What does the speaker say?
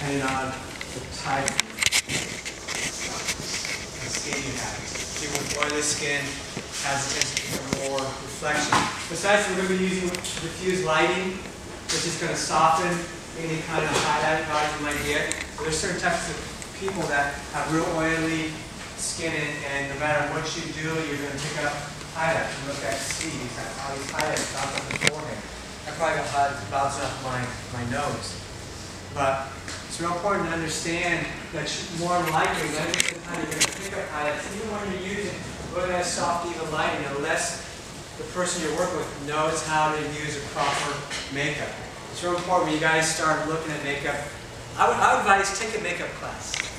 depending on the type of skin you have. People with oily skin has a tendency to more reflection. Besides, we're going to be using diffuse lighting, which is going to soften any kind of highlight value you might get. So there's certain types of people that have real oily skin, and no matter what you do, you're going to pick up highlights. You look at Steve, how these highlights bounce off his forehead. I probably got highlights bouncing off my nose. But it's real important to understand that more likely than any time you're going to pick up highlights, even when you're using really nice soft even lighting, unless the person you're working with knows how to use a proper makeup. It's real important when you guys start looking at makeup. I would advise take a makeup class.